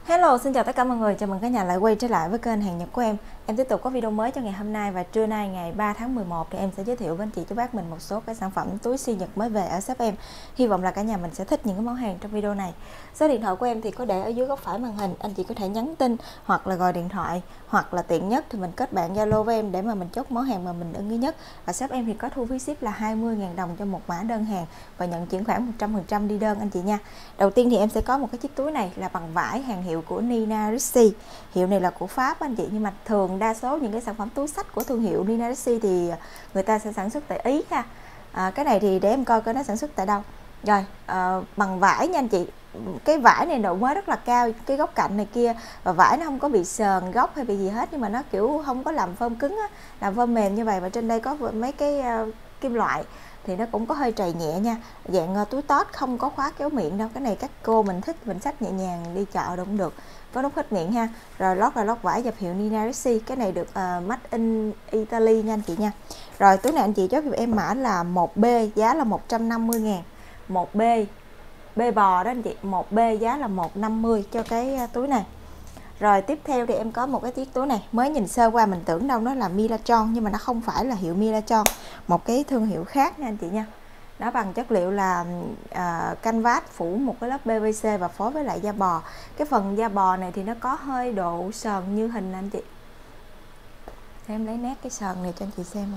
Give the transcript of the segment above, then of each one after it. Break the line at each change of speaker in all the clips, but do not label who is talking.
Hello, xin chào tất cả mọi người, chào mừng cả nhà lại quay trở lại với kênh Hàng Nhật của em. Em tiếp tục có video mới cho ngày hôm nay và trưa nay ngày 3 tháng 11 thì em sẽ giới thiệu với anh chị chú bác mình một số cái sản phẩm túi xi Nhật mới về ở shop em. Hy vọng là cả nhà mình sẽ thích những cái món hàng trong video này. Số điện thoại của em thì có để ở dưới góc phải màn hình, anh chị có thể nhắn tin hoặc là gọi điện thoại, hoặc là tiện nhất thì mình kết bạn Zalo với em để mà mình chốt món hàng mà mình ưng ý nhất. Và shop em thì có thu phí ship là 20.000 đồng cho một mã đơn hàng và nhận chuyển khoản 100% đi đơn anh chị nha. Đầu tiên thì em sẽ có một cái chiếc túi này là bằng vải hàng hiệu của Nina Ricci. Hiệu này là của Pháp anh chị, nhưng mà thường đa số những cái sản phẩm túi xách của thương hiệu Nina Ricci thì người ta sẽ sản xuất tại Ý ha. Cái này thì để em coi nó sản xuất tại đâu. Rồi, bằng vải nha anh chị. Cái vải này độ mới rất là cao, cái góc cạnh này kia, và vải nó không có bị sờn góc hay bị gì hết, nhưng mà nó kiểu không có làm phơm cứng á, làm phơm mềm như vậy. Và trên đây có mấy cái kim loại thì nó cũng có hơi trầy nhẹ nha, dạng túi tót, không có khóa kéo miệng đâu. Cái này các cô mình thích mình xách nhẹ nhàng đi chợ cũng được, có nút hết miệng ha. Rồi lót là lót vải dập hiệu Nina Ricci, cái này được made in Italy nha anh chị nha. Rồi túi này anh chị chốt cho em mã là 1B, giá là 150.000. 1B, B bò đó anh chị, 1B giá là 150 cho cái túi này. Rồi tiếp theo thì em có một cái chiếc túi này, mới nhìn sơ qua mình tưởng đâu nó là Milachon, nhưng mà nó không phải là hiệu Milachon, một cái thương hiệu khác nha anh chị nha. Nó bằng chất liệu là canvas, phủ một cái lớp PVC và phối với lại da bò. Cái phần da bò này thì nó có hơi độ sờn như hình anh chị. Em lấy nét cái sờn này cho anh chị xem.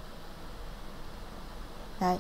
Đây,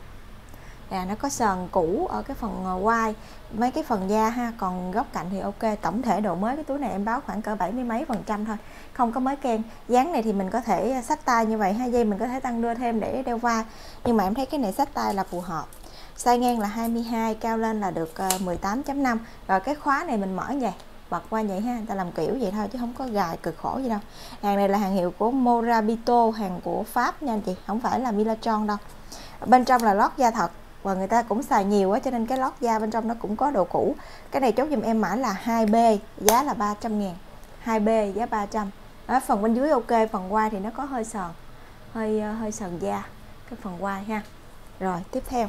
nó có sờn cũ ở cái phần quai, mấy cái phần da ha, còn góc cạnh thì ok. Tổng thể độ mới cái túi này em báo khoảng cỡ 70 mấy %, thôi, không có mới ken. Dáng này thì mình có thể xách tay như vậy, 2 dây mình có thể tăng đưa thêm để đeo vai, nhưng mà em thấy cái này xách tay là phù hợp. Size ngang là 22, cao lên là được 18.5. Rồi cái khóa này mình mở vậy, bật qua vậy ha, người ta làm kiểu vậy thôi chứ không có gài cực khổ gì đâu. Hàng này là hàng hiệu của Morabito, hàng của Pháp nha anh chị, không phải là Milachon đâu. Bên trong là lót da thật và người ta cũng xài nhiều quá, cho nên cái lót da bên trong nó cũng có độ cũ. Cái này chốt giùm em mã là 2B, giá là 300.000. 2B giá 300. Ở phần bên dưới ok, phần quai thì nó có hơi sờn, hơi sờn da cái phần quai ha. Rồi tiếp theo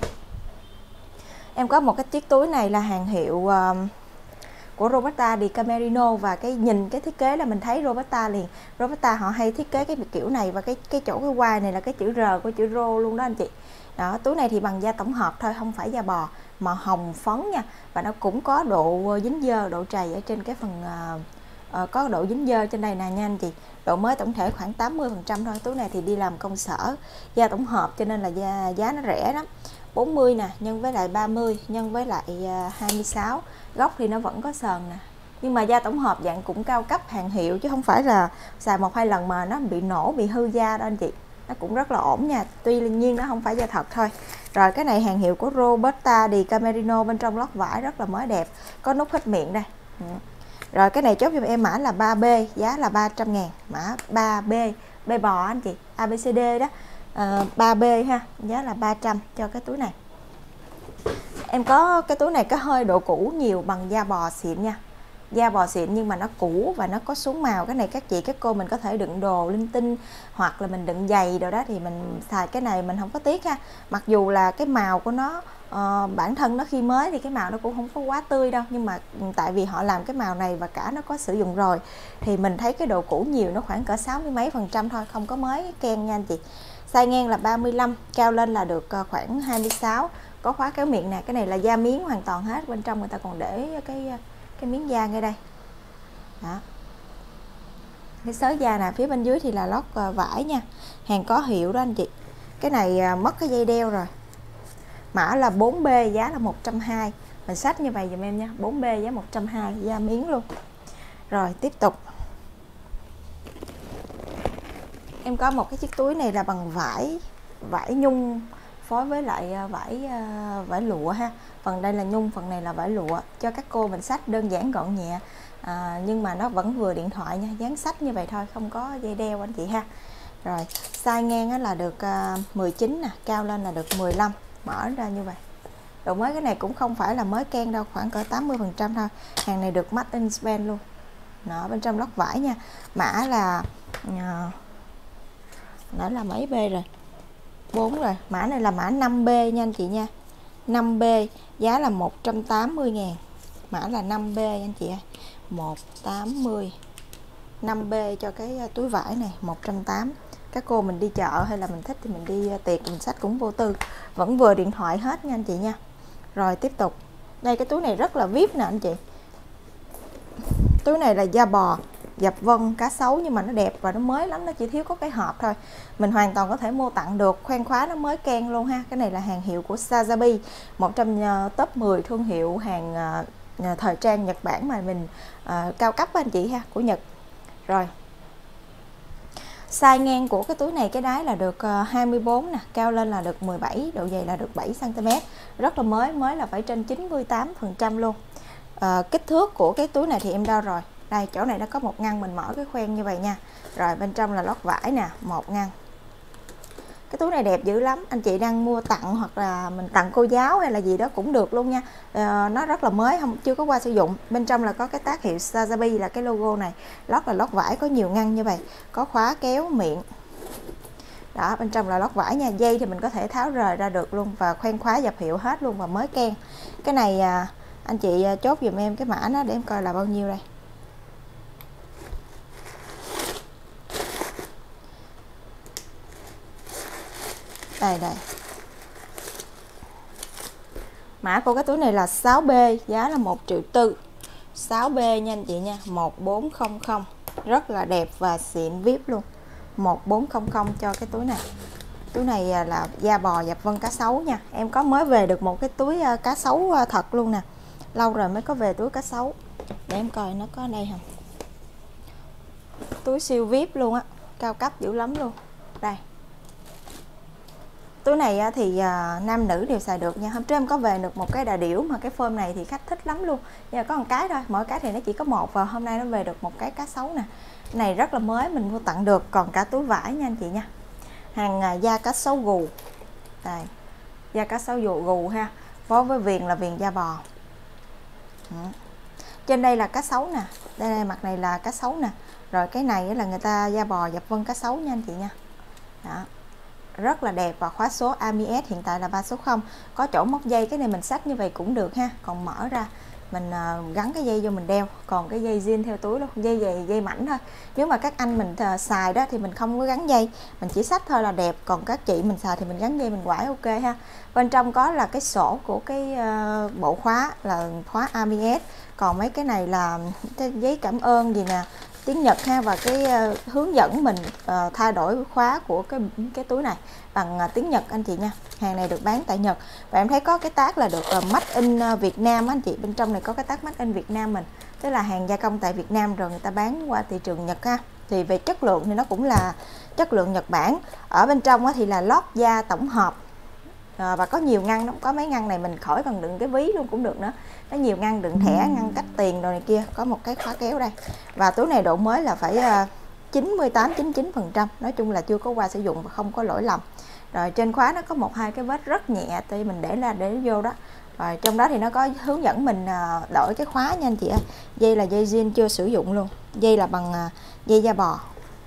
em có một cái chiếc túi này là hàng hiệu của Roberta di Camerino, và cái nhìn cái thiết kế là mình thấy Roberta liền. Roberta họ hay thiết kế cái kiểu này, và cái chỗ cái quai này là cái chữ R của chữ rô luôn đó anh chị. Đó, túi này thì bằng da tổng hợp thôi, không phải da bò, màu hồng phấn nha, và nó cũng có độ dính dơ, độ trầy ở trên cái phần có độ dính dơ trên đây nè nha anh chị. Độ mới tổng thể khoảng 80% thôi. Túi này thì đi làm công sở, da tổng hợp cho nên là giá nó rẻ lắm. 40 nè, nhân với lại 30 nhân với lại 26, góc thì nó vẫn có sờn nè, nhưng mà da tổng hợp dạng cũng cao cấp, hàng hiệu chứ không phải là xài 1-2 lần mà nó bị nổ, bị hư da đó anh chị. Nó cũng rất là ổn nha, tuy nhiên nó không phải da thật thôi. Rồi cái này hàng hiệu của Roberta di Camerino, bên trong lót vải rất là mới đẹp, có nút hết miệng đây. Rồi cái này chốt cho em mã là 3B, giá là 300.000. Mã 3B, B bò anh chị, ABCD đó. 3B ha, giá là 300 cho cái túi này. Em có cái túi này có hơi độ cũ nhiều, bằng da bò xịn nha, da bò xịn nhưng mà nó cũ và nó có xuống màu. Cái này các chị các cô mình có thể đựng đồ linh tinh hoặc là mình đựng giày đồ đó thì mình xài cái này mình không có tiếc ha. Mặc dù là cái màu của nó bản thân nó khi mới thì cái màu nó cũng không có quá tươi đâu, nhưng mà tại vì họ làm cái màu này và cả nó có sử dụng rồi thì mình thấy cái độ cũ nhiều, nó khoảng cỡ 60 mấy %, thôi, không có mới ken nha anh chị. Size ngang là 35, cao lên là được khoảng 26, có khóa kéo miệng nè. Cái này là da miếng hoàn toàn hết, bên trong người ta còn để cái miếng da ngay đây đó, cái xớ da nè. Phía bên dưới thì là lót vải nha, hàng có hiệu đó anh chị. Cái này mất cái dây đeo rồi. Mã là 4B, giá là 120. Mình xách như vậy dùm em nha, 4B giá 120, da miếng luôn. Rồi tiếp tục em có một cái chiếc túi này là bằng vải nhung phối với lại vải lụa ha. Phần đây là nhung, phần này là vải lụa, cho các cô mình xách đơn giản gọn nhẹ, nhưng mà nó vẫn vừa điện thoại nha, dáng xách như vậy thôi, không có dây đeo anh chị ha. Rồi size ngang là được 19 nè, cao lên là được 15, mở ra như vậy. Độ mới cái này cũng không phải là mới ken đâu, khoảng cỡ 80% thôi. Hàng này được made in Spain luôn. Đó, bên trong lót vải nha. Mã là nó là mấy B rồi, 4 rồi. Mã này là mã 5B nha anh chị nha. 5B giá là 180.000. Mã là 5B anh chị ơi. 180. 5B cho cái túi vải này 180. Các cô mình đi chợ hay là mình thích thì mình đi tiệc mình xách cũng vô tư, vẫn vừa điện thoại hết nha anh chị nha. Rồi tiếp tục. Đây cái túi này rất là VIP nè anh chị. Túi này là da bò dập vân cá sấu nhưng mà nó đẹp và nó mới lắm, nó chỉ thiếu có cái hộp thôi. Mình hoàn toàn có thể mua tặng được, khoen khóa nó mới keng luôn ha. Cái này là hàng hiệu của Sazabi, một trong top 10 thương hiệu hàng thời trang Nhật Bản mà mình cao cấp anh chị ha, của Nhật. Rồi. Size ngang của cái túi này cái đáy là được 24 nè, cao lên là được 17, độ dày là được 7 cm. Rất là mới là phải trên 98% luôn. Kích thước của cái túi này thì em đo rồi. Đây, chỗ này nó có một ngăn, mình mở cái khoen như vậy nha. Rồi bên trong là lót vải nè, một ngăn. Cái túi này đẹp dữ lắm, anh chị đang mua tặng hoặc là mình tặng cô giáo hay là gì đó cũng được luôn nha. Nó rất là mới, chưa có qua sử dụng. Bên trong là có cái tag hiệu Sazabi là cái logo này. Lót là lót vải, có nhiều ngăn như vậy, có khóa kéo miệng. Đó, bên trong là lót vải nha. Dây thì mình có thể tháo rời ra được luôn, và khoen khóa dập hiệu hết luôn và mới keng. Cái này anh chị chốt giùm em cái mã nó để em coi là bao nhiêu đây. Đây. Mã của cái túi này là 6B, giá là 1,4 triệu. 6B nha anh chị nha, 1400. Rất là đẹp và xịn VIP luôn. 1400 cho cái túi này. Túi này là da bò dập vân cá sấu nha. Em có mới về được một cái túi cá sấu thật luôn nè. Lâu rồi mới có về túi cá sấu. Để em coi nó có ở đây không. Túi siêu VIP luôn á, cao cấp dữ lắm luôn. Đây. Túi này thì nam nữ đều xài được nha. Hôm trước em có về được một cái đà điểu mà cái phơm này thì khách thích lắm luôn. Nhưng mà có một cái thôi, mỗi cái thì nó chỉ có một, và hôm nay nó về được một cái cá sấu nè. Này rất là mới, mình mua tặng được, còn cả túi vải nha anh chị nha. Hàng da cá sấu gù. Đây. Da cá sấu gù ha. Phối với viền là viền da bò. Trên đây là cá sấu nè. Đây mặt này là cá sấu nè. Rồi cái này là người ta da bò dập vân cá sấu nha anh chị nha. Đó. Rất là đẹp và khóa số AMIS hiện tại là 3 số 0. Có chỗ móc dây, cái này mình xách như vậy cũng được ha. Còn mở ra mình gắn cái dây vô mình đeo, còn cái dây zin theo túi luôn, dây mảnh thôi. Nếu mà các anh mình xài đó thì mình không có gắn dây, mình chỉ xách thôi là đẹp. Còn các chị mình xài thì mình gắn dây mình quải ok ha. Bên trong có là cái sổ của cái bộ khóa là khóa AMIS. Còn mấy cái này là cái giấy cảm ơn gì nè, tiếng Nhật ha, và cái hướng dẫn mình thay đổi khóa của cái túi này bằng tiếng Nhật anh chị nha. Hàng này được bán tại Nhật, và em thấy có cái tag là được Made in Việt Nam anh chị. Bên trong này có cái tag Made in Việt Nam mình, tức là hàng gia công tại Việt Nam rồi người ta bán qua thị trường Nhật ha. Thì về chất lượng thì nó cũng là chất lượng Nhật Bản. Ở bên trong thì là lót da tổng hợp. Và có nhiều ngăn, nó có mấy ngăn này mình khỏi cần đựng cái ví luôn cũng được nữa. Có nhiều ngăn đựng thẻ, ngăn cách tiền rồi này kia. Có một cái khóa kéo đây. Và túi này độ mới là phải 98-99%. Nói chung là chưa có qua sử dụng và không có lỗi lầm. Rồi trên khóa nó có một hai cái vết rất nhẹ, thì mình để vô đó. Rồi trong đó thì nó có hướng dẫn mình đổi cái khóa nha anh chị ơi. Dây là dây zin chưa sử dụng luôn. Dây là bằng dây da bò.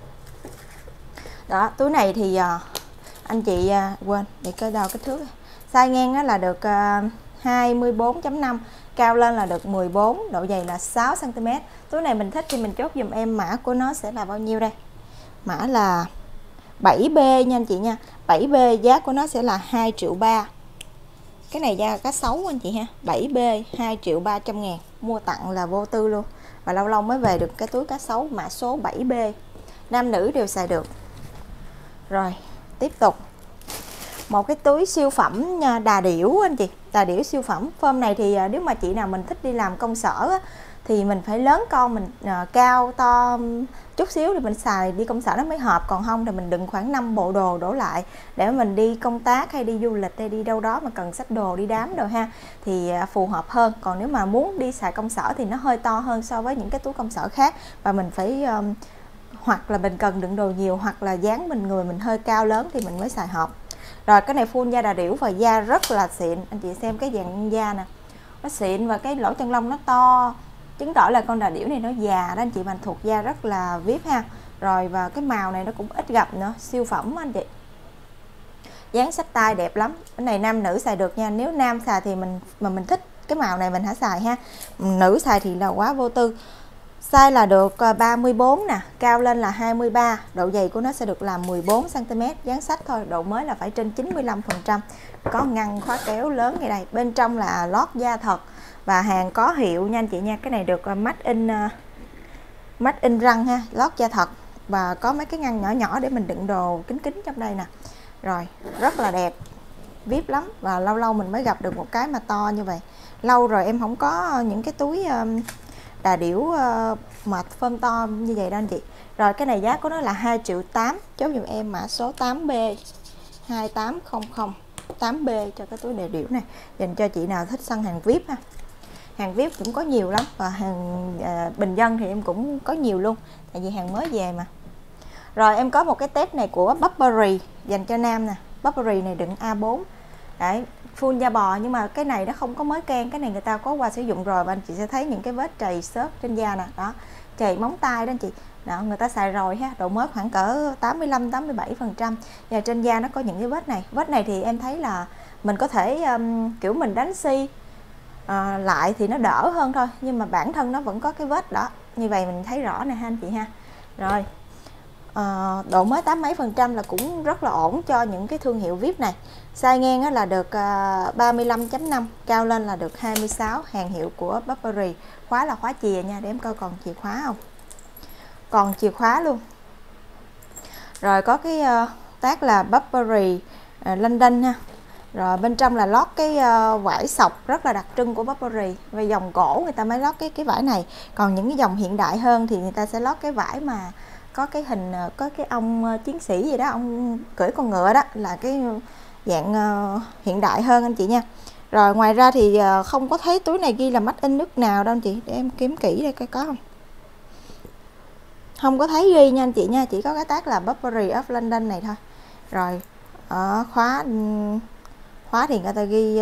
Đó, túi này thì anh chị quên để coi đo kích thước. Size ngang là được 24.5, cao lên là được 14, độ dày là 6 cm. Túi này mình thích thì mình chốt dùm em mã của nó sẽ là bao nhiêu đây. Mã là 7B nha anh chị nha. 7B giá của nó sẽ là 2,3 triệu. Cái này da cá sấu anh chị ha. 7B 2.300.000, mua tặng là vô tư luôn. Và lâu lâu mới về được cái túi cá sấu mã số 7B. Nam nữ đều xài được. Rồi, tiếp tục. Một cái túi siêu phẩm đà điểu anh chị. Đà điểu siêu phẩm. Phơm này thì nếu mà chị nào mình thích đi làm công sở á, thì mình phải lớn con mình cao to chút xíu thì mình xài đi công sở nó mới hợp. Còn không thì mình đựng khoảng 5 bộ đồ đổ lại để mình đi công tác hay đi du lịch hay đi đâu đó mà cần xách đồ đi đám đồ ha, thì phù hợp hơn. Còn nếu mà muốn đi xài công sở thì nó hơi to hơn so với những cái túi công sở khác, và mình phải hoặc là mình cần đựng đồ nhiều, hoặc là dáng người mình hơi cao lớn thì mình mới xài hợp. Rồi cái này full da đà điểu và da rất là xịn. Anh chị xem cái dạng da nè, nó xịn và cái lỗ chân lông nó to, chứng tỏ là con đà điểu này nó già đó anh chị, mình thuộc da rất là VIP ha. Rồi và cái màu này nó cũng ít gặp nữa, siêu phẩm anh chị. Dáng xách tay đẹp lắm. Cái này nam nữ xài được nha. Nếu nam xài thì mình thích cái màu này mình hãy xài ha. Nữ xài thì là quá vô tư. Size là được 34 nè, cao lên là 23, độ dày của nó sẽ được là 14 cm, dán sách thôi, độ mới là phải trên 95%. Có ngăn khóa kéo lớn như đây, bên trong là lót da thật và hàng có hiệu nha anh chị nha. Cái này được made in răng ha, lót da thật và có mấy cái ngăn nhỏ nhỏ để mình đựng đồ kính kính trong đây nè. Rồi, rất là đẹp, VIP lắm và lâu lâu mình mới gặp được một cái mà to như vậy. Lâu rồi em không có những cái túi đà điểu mà phơm to như vậy đó anh chị. Rồi cái này giá của nó là 2,8 triệu, chốt giùm em mã số 8B 2800 8B cho cái túi đà điểu này, dành cho chị nào thích săn hàng VIP ha. Hàng VIP cũng có nhiều lắm và hàng bình dân thì em cũng có nhiều luôn, tại vì hàng mới về mà. Rồi em có một cái tép này của Burberry dành cho nam nè. Burberry này đựng A4 đấy, full da bò, nhưng mà cái này nó không có mới ken, cái này người ta có qua sử dụng rồi và anh chị sẽ thấy những cái vết trầy xước trên da nè, đó, trầy móng tay đó anh chị. Đó, người ta xài rồi ha, độ mới khoảng cỡ 85-87%. Và trên da nó có những cái vết này thì em thấy là mình có thể kiểu mình đánh xi lại thì nó đỡ hơn thôi, nhưng mà bản thân nó vẫn có cái vết đó, như vậy mình thấy rõ nè ha anh chị ha. Rồi độ mới 80 mấy % là cũng rất là ổn cho những cái thương hiệu VIP này. Size ngang là được 35.5, cao lên là được 26, hàng hiệu của Burberry. Khóa là khóa chìa nha, để em coi còn chìa khóa không. Còn chìa khóa luôn. Rồi có cái tag là Burberry London ha. Rồi bên trong là lót cái vải sọc rất là đặc trưng của Burberry. Và dòng cổ người ta mới lót cái vải này. Còn những cái dòng hiện đại hơn thì người ta sẽ lót cái vải mà có cái hình, có cái ông chiến sĩ gì đó, ông cưỡi con ngựa đó, là cái dạng hiện đại hơn anh chị nha. Rồi ngoài ra thì không có thấy túi này ghi là made in nước nào đâu anh chị, để em kiếm kỹ đây coi có không. Không có thấy ghi nha anh chị nha, chỉ có cái tag là Burberry of London này thôi. Rồi khóa thì người ta ghi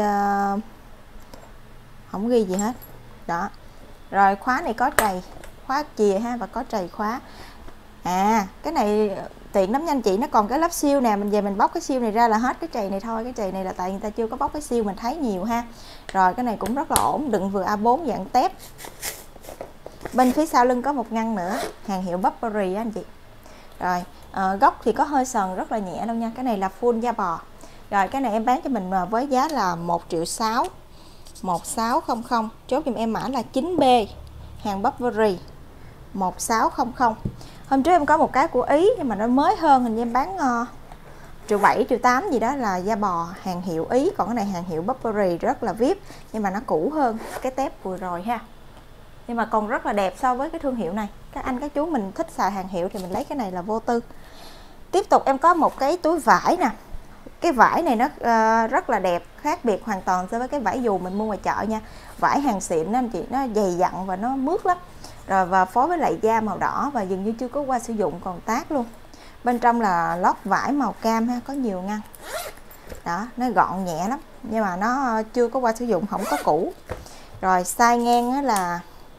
không ghi gì hết đó. Rồi khóa này có trầy, khóa chìa ha, và có trầy khóa. Cái này tiện lắm nha anh chị, nó còn cái lớp siêu nè, mình về mình bóc cái siêu này ra là hết cái trầy này thôi. Cái trầy này là tại người ta chưa có bóc cái siêu, mình thấy nhiều ha. Rồi cái này cũng rất là ổn, đựng vừa A4 dạng tép. Bên phía sau lưng có một ngăn nữa, hàng hiệu Burberry á anh chị. Rồi góc thì có hơi sần, rất là nhẹ đâu nha. Cái này là full da bò. Rồi cái này em bán cho mình với giá là 1,6 triệu, 1600, chốt giùm em mã là 9B, hàng Burberry 1600. Hôm trước em có một cái của Ý nhưng mà nó mới hơn, hình như em bán 1,7 triệu, 1,8 triệu gì đó, là da bò hàng hiệu Ý. Còn cái này hàng hiệu Burberry rất là VIP, nhưng mà nó cũ hơn cái tép vừa rồi ha. Nhưng mà còn rất là đẹp so với cái thương hiệu này. Các anh các chú mình thích xài hàng hiệu thì mình lấy cái này là vô tư. Tiếp tục em có một cái túi vải nè. Cái vải này nó rất là đẹp, khác biệt hoàn toàn so với cái vải dù mình mua ngoài chợ nha. Vải hàng xịn đó anh chị, nó dày dặn và nó mướt lắm. Rồi và phối với lại da màu đỏ và dường như chưa có qua sử dụng, còn tag luôn. Bên trong là lót vải màu cam ha, có nhiều ngăn. Đó, nó gọn nhẹ lắm, nhưng mà nó chưa có qua sử dụng, không có cũ. Rồi size ngang là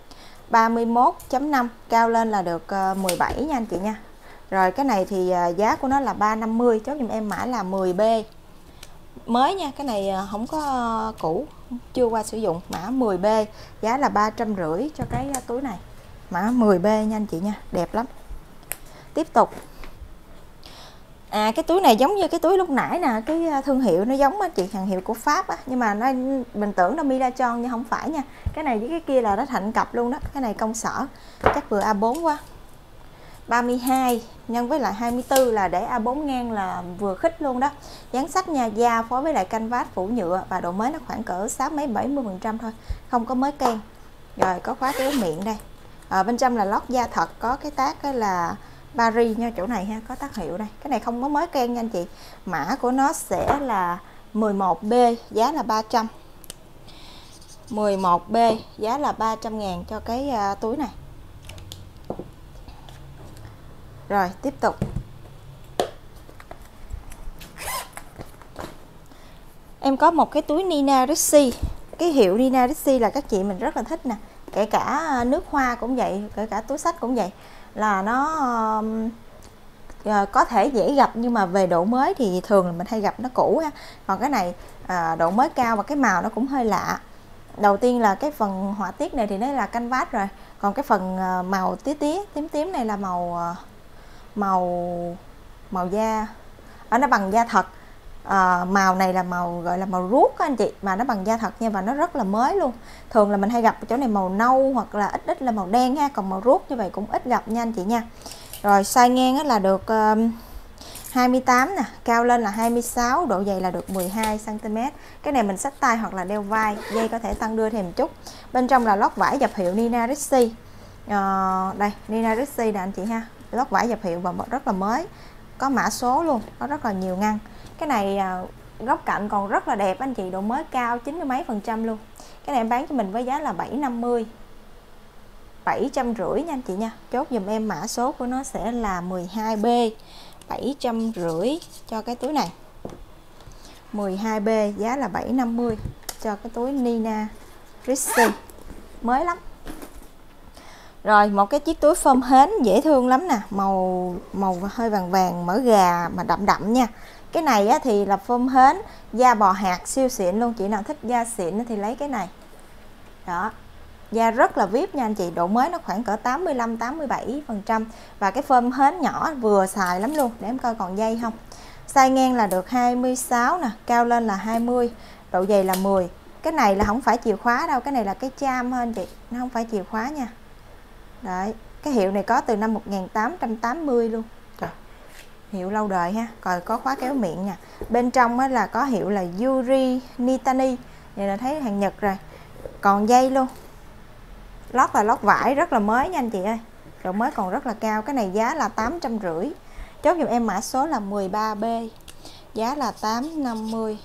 31.5, cao lên là được 17 nha anh chị nha. Rồi cái này thì giá của nó là 350, chốt giùm em mã là 10B. Mới nha, cái này không có cũ, chưa qua sử dụng, mã 10B, giá là 350 cho cái túi này. Mã 10B nha anh chị nha, đẹp lắm. Tiếp tục. Cái túi này giống như cái túi lúc nãy nè, cái thương hiệu nó giống á chị, hàng hiệu của Pháp á, nhưng mà nó mình tưởng nó Milachon nhưng không phải nha. Cái này với cái kia là nó thành cặp luôn đó. Cái này công sở, chắc vừa A4 quá. 32 nhân với lại 24 là để A4 ngang là vừa khít luôn đó. Dán sách nha, da phối với lại canvas phủ nhựa và độ mới nó khoảng cỡ 60-70% thôi, không có mới ken. Rồi có khóa kéo miệng đây. Bên trong là lót da thật, có cái tag là Paris nha, chỗ này ha, có tác hiệu đây. Cái này không có mới ken nha anh chị. Mã của nó sẽ là 11B, giá là 300. 11B, giá là 300.000 cho cái túi này. Rồi tiếp tục. Em có một cái túi Nina Ricci. Cái hiệu Nina Ricci là các chị mình rất là thích nè. Kể cả nước hoa cũng vậy, kể cả túi xách cũng vậy. Là nó có thể dễ gặp, nhưng mà về độ mới thì thường là mình hay gặp nó cũ ha. Còn cái này độ mới cao và cái màu nó cũng hơi lạ. Đầu tiên là cái phần họa tiết này thì nó là canvas rồi, còn cái phần màu tím tím này là màu da, nó bằng da thật. Màu này là màu gọi là màu ruốc các anh chị, mà nó bằng da thật nha, và nó rất là mới luôn. Thường là mình hay gặp chỗ này màu nâu hoặc là ít là màu đen ha, còn màu ruốc như vậy cũng ít gặp nha anh chị nha. Rồi size ngang là được 28 nè, cao lên là 26, độ dày là được 12 cm. Cái này mình xách tay hoặc là đeo vai, dây có thể tăng đưa thêm một chút. Bên trong là lót vải dập hiệu Nina Ricci. Đây Nina Ricci nè anh chị ha, lót vải dập hiệu và rất là mới, có mã số luôn, có rất là nhiều ngăn. Cái này góc cạnh còn rất là đẹp anh chị, độ mới cao 90 mấy % luôn. Cái này em bán cho mình với giá là 750, 750 nha anh chị nha. Chốt dùm em mã số của nó sẽ là 12B, 750 cho cái túi này. 12B giá là 750 cho cái túi Nina Ricci, mới lắm. Rồi một cái chiếc túi phơm hến dễ thương lắm nè, màu hơi vàng vàng mỡ gà mà đậm đậm nha. Cái này á, thì là phơm hến da bò hạt siêu xịn luôn, chị nào thích da xịn thì lấy cái này. Đó, da rất là VIP nha anh chị, độ mới nó khoảng cỡ 85-87%, và cái phơm hến nhỏ vừa xài lắm luôn. Để em coi còn dây không. Size ngang là được 26 nè, cao lên là 20, độ dày là 10. Cái này là không phải chìa khóa đâu, cái này là cái cham thôi anh chị, nó không phải chìa khóa nha. Đấy, cái hiệu này có từ năm 1880 luôn. Trời, hiệu lâu đời ha. Còn có khóa kéo miệng nha. Bên trong á là có hiệu là Yuri Nitani, vậy là thấy hàng Nhật rồi. Còn dây luôn. Lót là lót vải rất là mới nha anh chị ơi, độ mới còn rất là cao. Cái này giá là 850. Chốt giùm em mã số là 13B, giá là 850.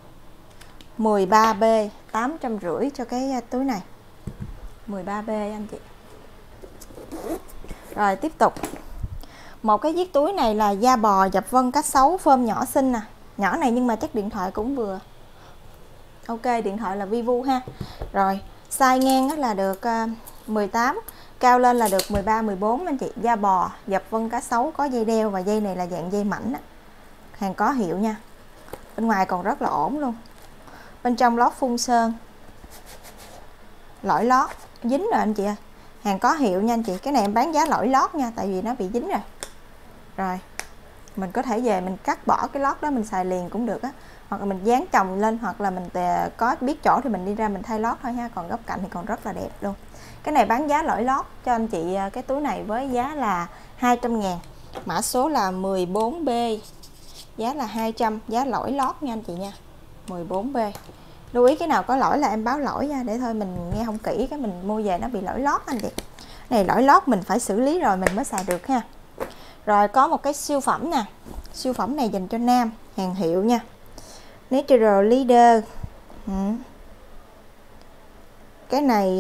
13B 850 cho cái túi này. 13B anh chị. Rồi tiếp tục. Một cái chiếc túi này là da bò dập vân cá sấu phơm nhỏ xinh nè. Nhỏ này nhưng mà chắc điện thoại cũng vừa. Ok, điện thoại là Vivo ha. Rồi, size ngang là được 18, cao lên là được 13, 14 anh chị. Da bò dập vân cá sấu, có dây đeo và dây này là dạng dây mảnh á. Hàng có hiệu nha. Bên ngoài còn rất là ổn luôn. Bên trong lót phun sơn, lõi lót dính rồi anh chị ơi. Hàng có hiệu nha anh chị. Cái này em bán giá lõi lót nha, tại vì nó bị dính rồi. Rồi mình có thể về mình cắt bỏ cái lót đó mình xài liền cũng được á, hoặc là mình dán chồng lên, hoặc là mình có biết chỗ thì mình đi ra mình thay lót thôi ha. Còn góc cạnh thì còn rất là đẹp luôn. Cái này bán giá lõi lót cho anh chị cái túi này với giá là 200.000, mã số là 14B, giá là 200, giá lõi lót nha anh chị nha. 14B. Lưu ý cái nào có lỗi là em báo lỗi nha, để thôi mình nghe không kỹ cái mình mua về nó bị lỗi lót anh chị. Này lỗi lót mình phải xử lý rồi mình mới xài được ha. Rồi có một cái siêu phẩm nè. Siêu phẩm này dành cho nam, hàng hiệu nha. Natural Leader. Cái này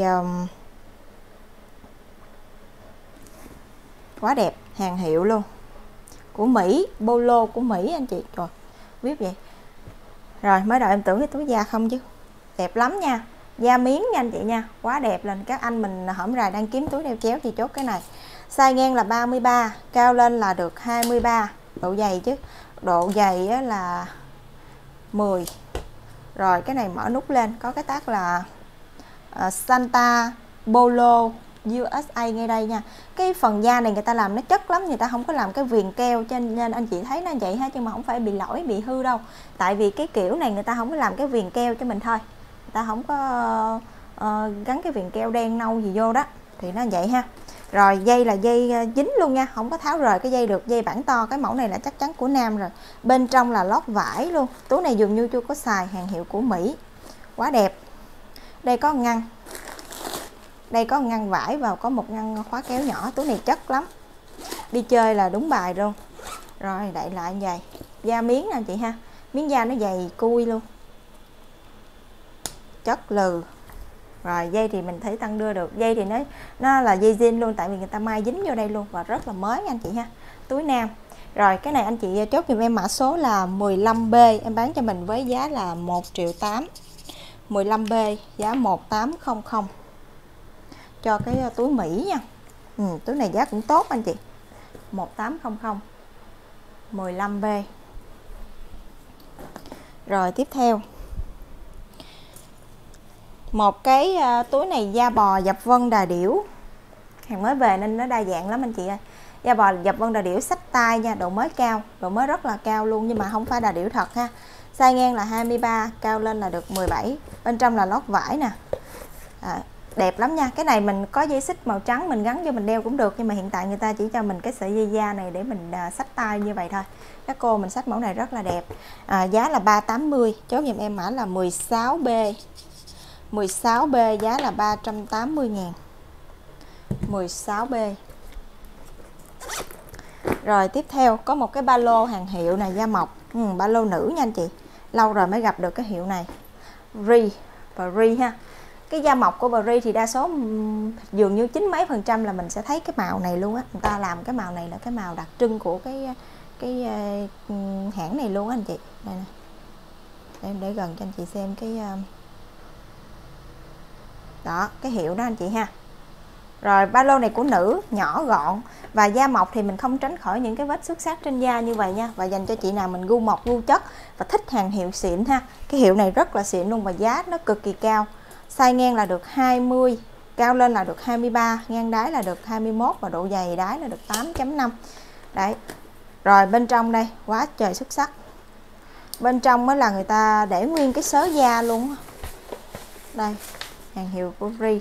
quá đẹp, hàng hiệu luôn. Của Mỹ, Polo của Mỹ anh chị. Rồi, biết vậy. Rồi mới đầu em tưởng cái túi da không chứ. Đẹp lắm nha. Da miếng nha anh chị nha, quá đẹp lên. Các anh mình hổm rày đang kiếm túi đeo chéo thì chốt cái này. Size ngang là 33, cao lên là được 23, độ dày chứ. Độ dày là 10. Rồi cái này mở nút lên, có cái tag là Santa Polo USA ngay đây nha. Cái phần da này người ta làm nó chất lắm, người ta không có làm cái viền keo cho nên anh chị thấy nó vậy ha, nhưng mà không phải bị lỗi bị hư đâu. Tại vì cái kiểu này người ta không có làm cái viền keo cho mình thôi, người ta không có gắn cái viền keo đen nâu gì vô đó, thì nó vậy ha. Rồi dây là dây dính luôn nha, không có tháo rời cái dây được, dây bản to. Cái mẫu này là chắc chắn của nam rồi. Bên trong là lót vải luôn. Túi này dường như chưa có xài, hàng hiệu của Mỹ, quá đẹp. Đây có ngăn, đây có ngăn vải và có một ngăn khóa kéo nhỏ. Túi này chất lắm, đi chơi là đúng bài luôn. Rồi đậy lại như vậy, da miếng nè chị ha, miếng da nó dày cui luôn, chất lừ. Rồi dây thì mình thấy tăng đưa được, dây thì nó là dây zin luôn, tại vì người ta may dính vô đây luôn và rất là mới nha anh chị ha. Túi nam. Rồi cái này anh chị chốt giùm em mã số là 15B, em bán cho mình với giá là 1.800.000. 15B giá 1800 cho cái túi Mỹ nha. Túi này giá cũng tốt anh chị, 1800. 15B. Rồi tiếp theo Một cái túi này da bò dập vân đà điểu, hàng mới về nên nó đa dạng lắm anh chị ơi. Da bò dập vân đà điểu xách tay nha, độ mới cao, độ mới rất là cao luôn, nhưng mà không phải đà điểu thật ha. Size ngang là 23, cao lên là được 17, bên trong là lót vải nè. Đẹp lắm nha. Cái này mình có dây xích màu trắng mình gắn vô mình đeo cũng được, nhưng mà hiện tại người ta chỉ cho mình cái sợi dây da này để mình xách tay như vậy thôi. Các cô mình xách mẫu này rất là đẹp. Giá là 380, chốt giùm em mã là 16B. 16B giá là 380.000. 16B. Rồi tiếp theo có một cái ba lô hàng hiệu này, da mọc, ba lô nữ nha anh chị. Lâu rồi mới gặp được cái hiệu này. Bri ha. Cái da mọc của Bri thì đa số dường như 90 mấy % là mình sẽ thấy cái màu này luôn á. Người ta làm cái màu này là cái màu đặc trưng của cái hãng này luôn á anh chị. Đây nè. Em để gần cho anh chị xem cái đó, cái hiệu đó anh chị ha. Rồi ba lô này của nữ, nhỏ gọn và da mọc thì mình không tránh khỏi những cái vết xước xát trên da như vậy nha. Và dành cho chị nào mình gu mọc gu chất và thích hàng hiệu xịn ha. Cái hiệu này rất là xịn luôn và giá nó cực kỳ cao. Size ngang là được 20, cao lên là được 23, ngang đáy là được 21 và độ dày đáy là được 8.5. Đấy. Rồi bên trong đây quá trời xuất sắc. Bên trong mới là người ta để nguyên cái sớ da luôn. Đây, hàng hiệu của Bri.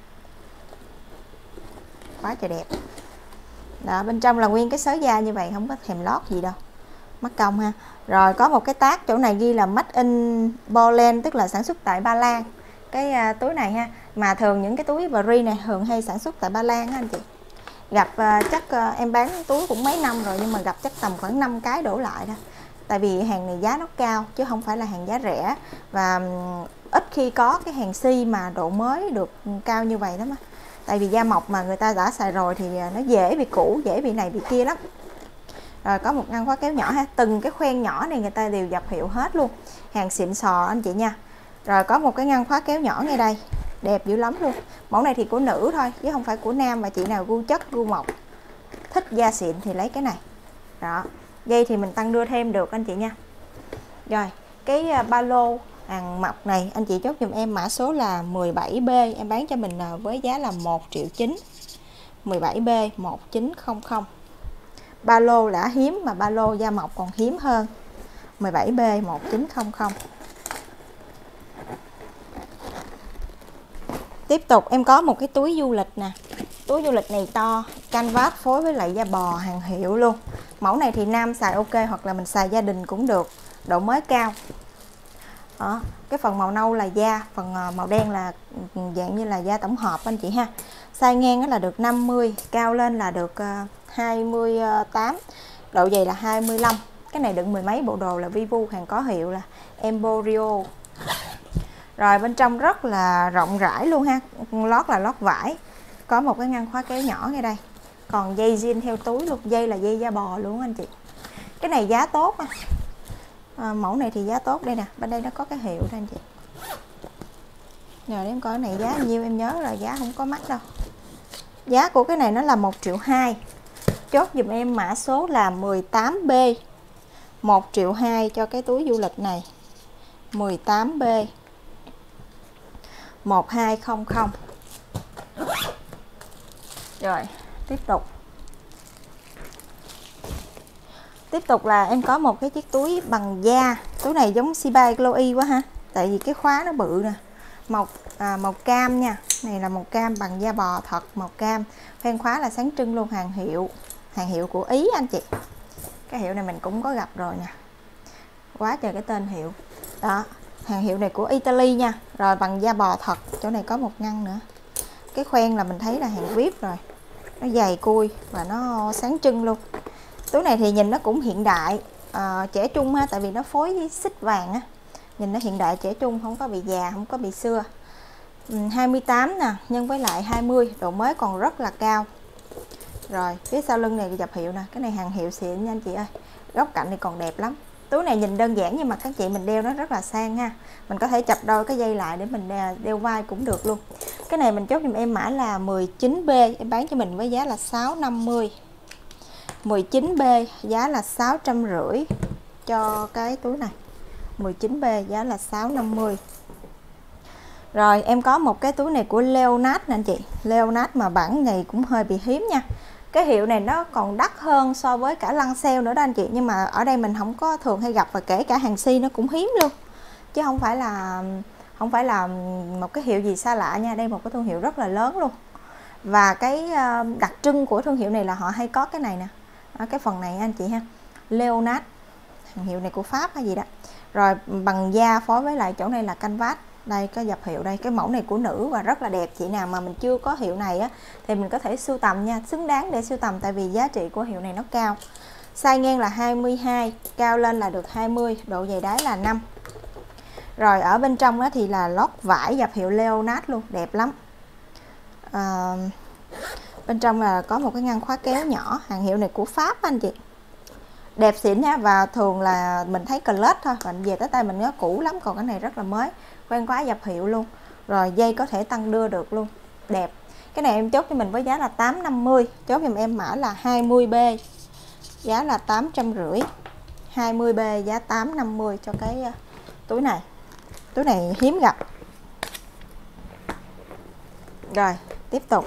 Quá trời đẹp. Đó, bên trong là nguyên cái sớ da như vậy, không có thèm lót gì đâu. Mắc công ha. Rồi có một cái tag chỗ này ghi là Made in Poland, tức là sản xuất tại Ba Lan. Cái túi này ha, mà thường những cái túi Bri này thường hay sản xuất tại Ba Lan á anh chị. Gặp chắc em bán túi cũng mấy năm rồi, nhưng mà gặp chắc tầm khoảng 5 cái đổ lại đó. Tại vì hàng này giá nó cao chứ không phải là hàng giá rẻ, và ít khi có cái hàng si mà độ mới được cao như vậy lắm á. Tại vì da mọc mà người ta đã xài rồi thì nó dễ bị cũ, dễ bị này bị kia lắm. Rồi có một ngăn khóa kéo nhỏ ha, từng cái khoen nhỏ này người ta đều dập hiệu hết luôn, hàng xịn sò anh chị nha. Rồi có một cái ngăn khóa kéo nhỏ ngay đây, đẹp dữ lắm luôn. Mẫu này thì của nữ thôi chứ không phải của nam, và chị nào gu chất gu mọc thích da xịn thì lấy cái này. Đó, dây thì mình tăng đưa thêm được anh chị nha. Rồi cái ba lô hàng mọc này anh chị chốt giùm em mã số là 17B, em bán cho mình với giá là 1.900.000. 17B 1900. Ba lô đã hiếm mà ba lô da mọc còn hiếm hơn. 17B 1900. Tiếp tục em có một cái túi du lịch nè. Túi du lịch này to, canvas phối với lại da bò hàng hiệu luôn. Mẫu này thì nam xài ok, hoặc là mình xài gia đình cũng được, độ mới cao. Đó, cái phần màu nâu là da, phần màu đen là dạng như là da tổng hợp anh chị ha. Size ngang là được 50, cao lên là được 28, độ dày là 25. Cái này đựng mười mấy bộ đồ là Vivu, hàng có hiệu là Emporio. Rồi bên trong rất là rộng rãi luôn ha, lót là lót vải. Có một cái ngăn khóa kéo nhỏ ngay đây. Còn dây zin theo túi luôn, dây là dây da bò luôn anh chị. Cái này giá tốt á. Mẫu này thì giá tốt đây nè, bên đây nó có cái hiệu đây anh chị. Rồi để em coi cái này giá nhiêu, em nhớ là giá không có mắc đâu. Giá của cái này nó là 1.200.000. Chốt dùm em mã số là 18B. 1.200.000 cho cái túi du lịch này. 18B 1200. Rồi tiếp tục là em có một cái chiếc túi bằng da. Túi này giống Sibai Chloe quá ha, tại vì cái khóa nó bự nè. Màu cam nha, này là màu cam bằng da bò thật, màu cam. Khoen khóa là sáng trưng luôn, hàng hiệu của Ý anh chị. Cái hiệu này mình cũng có gặp rồi nè, quá trời cái tên hiệu. Đó, hàng hiệu này của Italy nha. Rồi bằng da bò thật, chỗ này có một ngăn nữa. Cái khoen là mình thấy là hàng VIP rồi, nó dày cui và nó sáng trưng luôn. Túi này thì nhìn nó cũng hiện đại, trẻ trung ha, tại vì nó phối với xích vàng á, nhìn nó hiện đại trẻ trung, không có bị già, không có bị xưa. 28 nè, nhân với lại 20, độ mới còn rất là cao. Rồi phía sau lưng này dập hiệu nè, cái này hàng hiệu xịn nha anh chị ơi. Góc cạnh này còn đẹp lắm. Túi này nhìn đơn giản nhưng mà các chị mình đeo nó rất là sang ha. Mình có thể chập đôi cái dây lại để mình đeo vai cũng được luôn. Cái này mình chốt giùm em mã là 19B, em bán cho mình với giá là 650. 19B giá là 650 cho cái túi này. 19B giá là 650. Rồi em có một cái túi này của Leonard nè anh chị. Leonard mà bản này cũng hơi bị hiếm nha. Cái hiệu này nó còn đắt hơn so với cả lăng sale nữa đó anh chị. Nhưng mà ở đây mình không có thường hay gặp, và kể cả hàng si nó cũng hiếm luôn. Chứ không phải là một cái hiệu gì xa lạ nha. Đây một cái thương hiệu rất là lớn luôn. Và cái đặc trưng của thương hiệu này là họ hay có cái này nè. Cái phần này anh chị ha. Leonard. Hàng hiệu này của Pháp hay gì đó. Rồi bằng da phối với lại chỗ này là canvas. Đây có dập hiệu đây, cái mẫu này của nữ và rất là đẹp. Chị nào mà mình chưa có hiệu này á thì mình có thể sưu tầm nha, xứng đáng để sưu tầm tại vì giá trị của hiệu này nó cao. Size ngang là 22, cao lên là được 20, độ dày đáy là 5. Rồi ở bên trong đó thì là lót vải dập hiệu Leonard luôn, đẹp lắm. Bên trong là có một cái ngăn khóa kéo nhỏ, hàng hiệu này của Pháp anh chị. Đẹp xịn ha, và thường là mình thấy clutch thôi, còn về tới tay mình nó cũ lắm, còn cái này rất là mới, khoan khóa dập hiệu luôn. Rồi dây có thể tăng đưa được luôn, đẹp. Cái này em chốt cho mình với giá là 850, chốt giùm em mã là 20B, giá là 850. 20B giá 850 cho cái túi này. Túi này hiếm gặp. Rồi tiếp tục.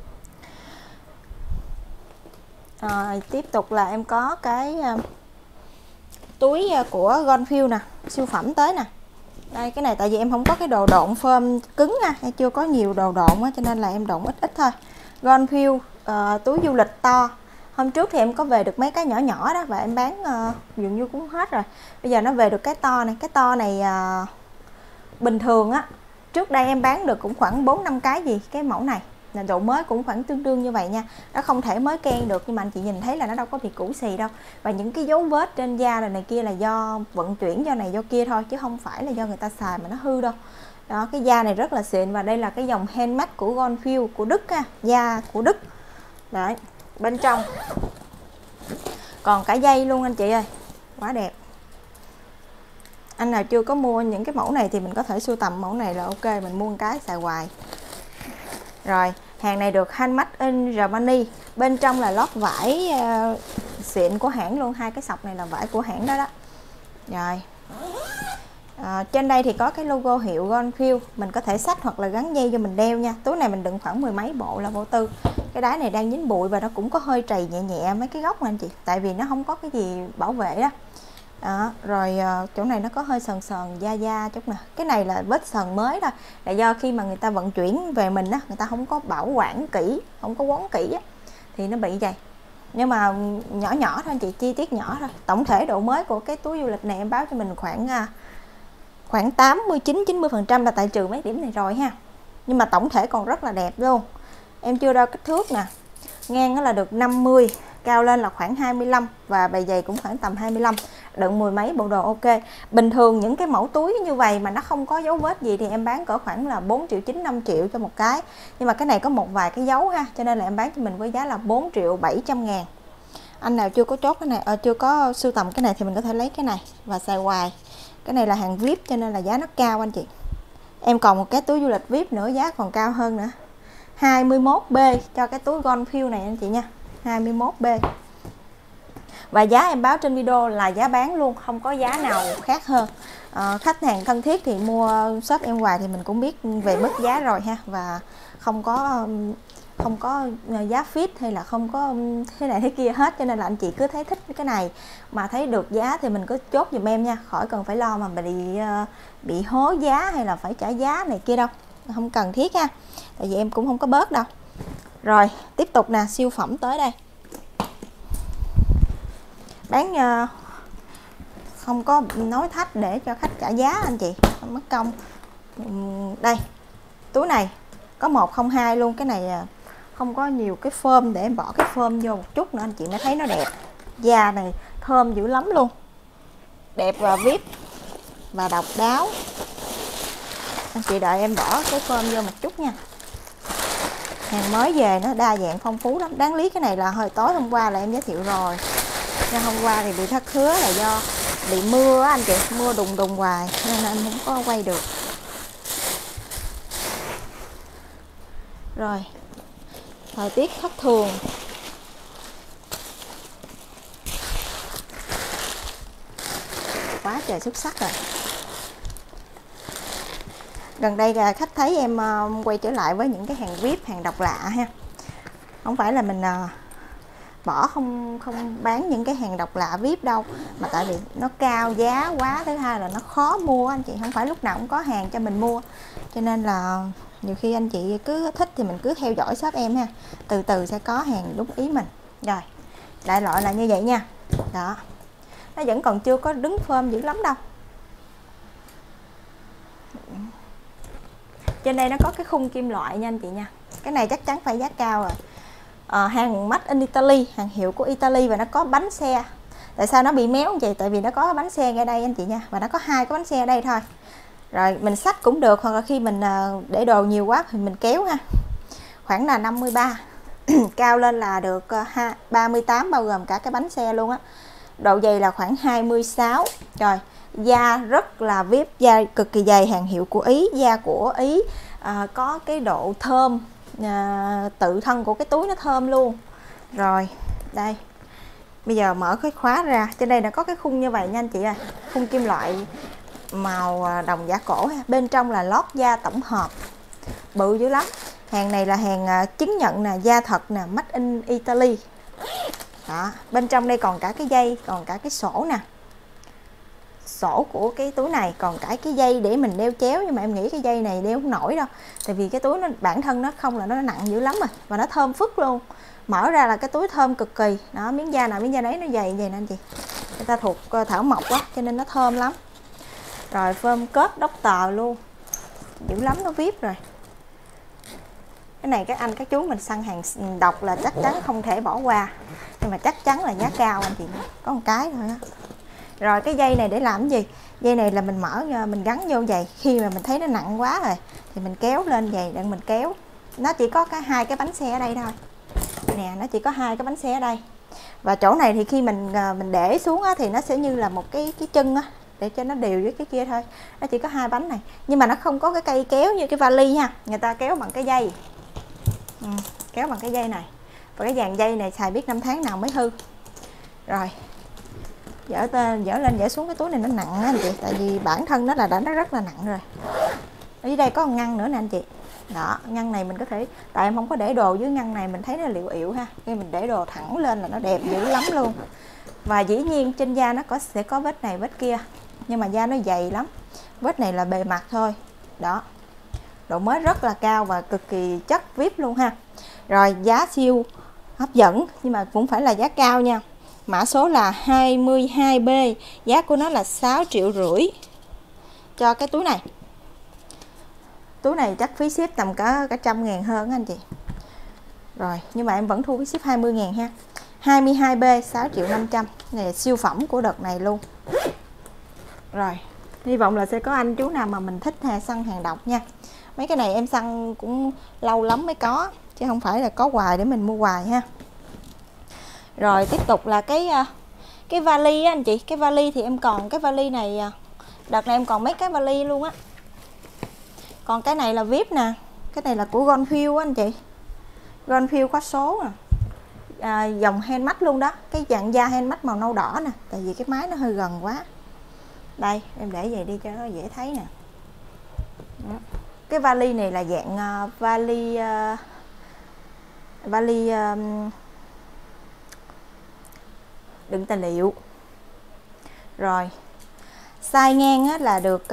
Tiếp tục là em có cái túi của Gonfield nè, siêu phẩm tới nè. Đây cái này tại vì em không có cái đồ độn phơm cứng nha, em chưa có nhiều đồ độn á, cho nên là em độn ít ít thôi. Gonfield túi du lịch to. Hôm trước thì em có về được mấy cái nhỏ nhỏ đó và em bán dường như cũng hết rồi. Bây giờ nó về được cái to này. Cái to này bình thường á, trước đây em bán được cũng khoảng 4-5 cái gì. Cái mẫu này là độ mới cũng khoảng tương đương như vậy nha. Nó không thể mới ken được, nhưng mà anh chị nhìn thấy là nó đâu có bị cũ xì đâu. Và những cái dấu vết trên da này kia là do vận chuyển do này do kia thôi, chứ không phải là do người ta xài mà nó hư đâu. Đó, cái da này rất là xịn, và đây là cái dòng handmade của Gonfield của Đức ha, da của Đức. Đấy, bên trong còn cả dây luôn anh chị ơi, quá đẹp. Anh nào chưa có mua những cái mẫu này thì mình có thể sưu tầm mẫu này là ok, mình mua một cái xài hoài. Rồi, hàng này được handmade in Germany, bên trong là lót vải xịn của hãng luôn, hai cái sọc này là vải của hãng đó đó. Rồi. Trên đây thì có cái logo hiệu Gonfield, mình có thể xách hoặc là gắn dây cho mình đeo nha. Túi này mình đựng khoảng 10 mấy bộ là vô tư. Cái đáy này đang dính bụi và nó cũng có hơi trầy nhẹ nhẹ mấy cái góc này anh chị, tại vì nó không có cái gì bảo vệ đó. Rồi chỗ này nó có hơi sờn sờn da chút nè. Cái này là vết sờn mới thôi, là do khi mà người ta vận chuyển về mình á, người ta không có bảo quản kỹ, không có quấn kỹ á, thì nó bị vậy. Nhưng mà nhỏ nhỏ thôi anh chị, chi tiết nhỏ thôi. Tổng thể độ mới của cái túi du lịch này em báo cho mình khoảng 89-90% là tại trừ mấy điểm này rồi ha. Nhưng mà tổng thể còn rất là đẹp luôn. Em chưa đo kích thước nè. Ngang nó là được 50, cao lên là khoảng 25 và bề dày cũng khoảng tầm 25, đựng 10 mấy bộ đồ ok. Bình thường những cái mẫu túi như vậy mà nó không có dấu vết gì thì em bán cỡ khoảng là 4 triệu 9, 5 triệu cho một cái. Nhưng mà cái này có một vài cái dấu ha, cho nên là em bán cho mình với giá là 4 triệu 700 ngàn. Anh nào chưa có chốt cái này, chưa có sưu tầm cái này thì mình có thể lấy cái này và xài hoài. Cái này là hàng VIP cho nên là giá nó cao anh chị. Em còn một cái túi du lịch VIP nữa, giá còn cao hơn nữa. 21B cho cái túi Gonfield này anh chị nha. 21B. Và giá em báo trên video là giá bán luôn, không có giá nào khác hơn. Khách hàng thân thiết thì mua shop em hoài thì mình cũng biết về mức giá rồi ha. Và không có giá fit hay là không có thế này thế kia hết, cho nên là anh chị cứ thấy thích cái này mà thấy được giá thì mình cứ chốt giùm em nha, khỏi cần phải lo mà bị hố giá hay là phải trả giá này kia đâu, không cần thiết ha, tại vì em cũng không có bớt đâu. Rồi tiếp tục nè, siêu phẩm tới đây, bán không có nói thách để cho khách trả giá anh chị, không mất công. Đây túi này có 102 luôn, cái này không có nhiều cái phơm để em bỏ cái phơm vô một chút nữa anh chị mới thấy nó đẹp. Da này thơm dữ lắm luôn, đẹp và VIP và độc đáo. Anh chị đợi em bỏ cái phơm vô một chút nha. Hàng mới về nó đa dạng phong phú lắm. Đáng lý cái này là hồi tối hôm qua là em giới thiệu rồi, nhưng hôm qua thì bị thất hứa là do bị mưa á anh chị, mưa đùng đùng hoài nên là anh không có quay được. Rồi thời tiết thất thường, quá trời xuất sắc rồi. Gần đây là khách thấy em quay trở lại với những cái hàng VIP, hàng độc lạ ha. Không phải là mình bỏ không bán những cái hàng độc lạ VIP đâu, mà tại vì nó cao giá quá, thứ hai là nó khó mua anh chị, không phải lúc nào cũng có hàng cho mình mua, cho nên là nhiều khi anh chị cứ thích thì mình cứ theo dõi shop em ha, từ từ sẽ có hàng đúng ý mình. Rồi đại loại là như vậy nha. Đó, nó vẫn còn chưa có đứng phơm dữ lắm đâu. Trên đây nó có cái khung kim loại nha anh chị nha, cái này chắc chắn phải giá cao rồi. Hàng made in Italy, hàng hiệu của Italy, và nó có bánh xe. Tại sao nó bị méo như vậy? Tại vì nó có bánh xe ngay đây anh chị nha, và nó có 2 cái bánh xe ở đây thôi. Rồi mình xách cũng được, hoặc là khi mình để đồ nhiều quá thì mình kéo ha. Khoảng là 53 cao lên là được 38, bao gồm cả cái bánh xe luôn á. Độ dày là khoảng 26. Rồi da rất là VIP, da cực kỳ dày, hàng hiệu của Ý, da của Ý, có cái độ thơm, tự thân của cái túi nó thơm luôn. Rồi đây, bây giờ mở cái khóa ra, trên đây là có cái khung như vậy nha anh chị ơi, khung kim loại màu đồng giả cổ, bên trong là lót da tổng hợp, bự dữ lắm. Hàng này là hàng chứng nhận nè, da thật nè, made in Italy. Đó, bên trong đây còn cả cái dây, còn cả cái sổ nè, sổ của cái túi này, còn cả cái dây để mình đeo chéo, nhưng mà em nghĩ cái dây này đeo không nổi đâu, tại vì cái túi nó bản thân nó không là nó nặng dữ lắm rồi, và nó thơm phức luôn. Mở ra là cái túi thơm cực kỳ. Đó, miếng da nào miếng da đấy, nó dày vậy nè anh chị, người ta thuộc thảo mộc quá cho nên nó thơm lắm. Rồi phơm kết đốc tờ luôn, dữ lắm, nó VIP rồi. Cái này các anh các chú mình săn hàng độc là chắc chắn không thể bỏ qua, nhưng mà chắc chắn là giá cao anh chị, có một cái thôi á. Rồi cái dây này để làm cái gì? Dây này là mình mở, mình gắn vô vậy, khi mà mình thấy nó nặng quá rồi thì mình kéo lên vậy, để mình kéo. Nó chỉ có hai cái bánh xe ở đây thôi nè, nó chỉ có 2 cái bánh xe ở đây, và chỗ này thì khi mình để xuống á, thì nó sẽ như là một cái chân á, để cho nó đều với cái kia thôi. Nó chỉ có 2 bánh này, nhưng mà nó không có cái cây kéo như cái vali nha, người ta kéo bằng cái dây, kéo bằng cái dây này, và cái dàn dây này xài biết 5 tháng nào mới hư. Rồi dỡ lên dỡ xuống, cái túi này nó nặng á anh chị, tại vì bản thân nó rất là nặng rồi. Ở dưới đây có một ngăn nữa nè anh chị. Đó, ngăn này mình có thể, tại em không có để đồ dưới ngăn này, mình thấy nó liệu ịu ha, khi mình để đồ thẳng lên là nó đẹp dữ lắm luôn. Và dĩ nhiên trên da nó sẽ có vết này vết kia, nhưng mà da nó dày lắm, vết này là bề mặt thôi. Đó, độ mới rất là cao và cực kỳ chất VIP luôn ha. Rồi giá siêu hấp dẫn, nhưng mà cũng phải là giá cao nha. Mã số là 22B, giá của nó là 6,5 triệu cho cái túi này. Túi này chắc phí ship tầm cả 100.000 hơn anh chị. Rồi, nhưng mà em vẫn thu phí ship 20.000 ha. 22B 6,5 triệu. Này là siêu phẩm của đợt này luôn. Rồi, hy vọng là sẽ có anh chú nào mà mình thích săn hàng độc nha. Mấy cái này em săn cũng lâu lắm mới có, chứ không phải là có hoài để mình mua hoài ha. Rồi tiếp tục là cái vali á anh chị. Cái vali thì em còn cái vali này, đợt này em còn mấy cái vali luôn á. Còn cái này là VIP nè, cái này là của Goldfield á anh chị, Goldfield khóa số nè, dòng handmade luôn đó, cái dạng da handmade màu nâu đỏ nè, tại vì cái máy nó hơi gần quá. Đây em để vậy đi cho nó dễ thấy nè. Đó. Cái vali này là dạng vali đựng tài liệu. Rồi size ngang á, là được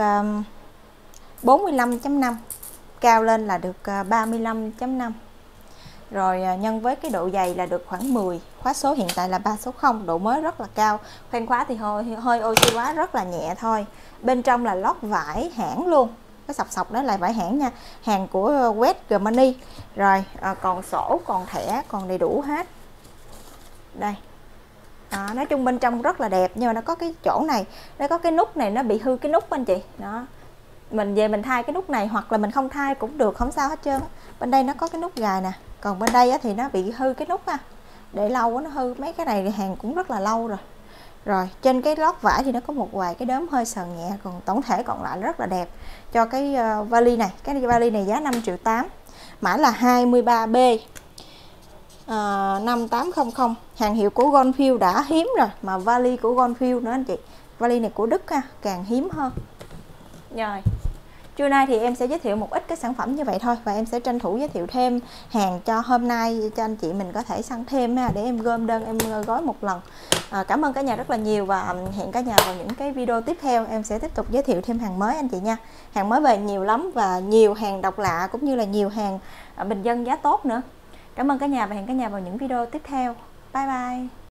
45.5, cao lên là được 35.5. Rồi nhân với cái độ dày là được khoảng 10. Khóa số hiện tại là 3 số 0, độ mới rất là cao. Khoen khóa thì hơi oxy hóa rất là nhẹ thôi. Bên trong là lót vải hãng luôn, cái sọc đó là vải hãng nha, hàng của West Germany. Rồi còn sổ, còn thẻ, còn đầy đủ hết. Đây. Nói chung bên trong rất là đẹp, nhưng mà nó có cái chỗ này, nó có cái nút này, nó bị hư cái nút anh chị. Đó, mình về mình thay cái nút này, hoặc là mình không thay cũng được, không sao hết trơn. Bên đây nó có cái nút gài nè, còn bên đây thì nó bị hư cái nút ha, để lâu quá nó hư. Mấy cái này thì hàng cũng rất là lâu rồi. Rồi trên cái lót vải thì nó có một vài cái đốm hơi sờn nhẹ, còn tổng thể còn lại rất là đẹp cho cái vali này. Cái vali này giá 5,8 triệu. Mã là 23B 5800, hàng hiệu của Goldfield đã hiếm rồi, mà vali của Goldfield nữa anh chị. Vali này của Đức ha, càng hiếm hơn. Rồi Trưa nay thì em sẽ giới thiệu một ít cái sản phẩm như vậy thôi, và em sẽ tranh thủ giới thiệu thêm hàng cho hôm nay cho anh chị mình có thể săn thêm ha, để em gom đơn em gói một lần. Cảm ơn cả nhà rất là nhiều, và hẹn cả nhà vào những cái video tiếp theo em sẽ tiếp tục giới thiệu thêm hàng mới anh chị nha. Hàng mới về nhiều lắm, và nhiều hàng độc lạ cũng như là nhiều hàng bình dân giá tốt nữa. Cảm ơn cả nhà và hẹn cả nhà vào những video tiếp theo. Bye bye.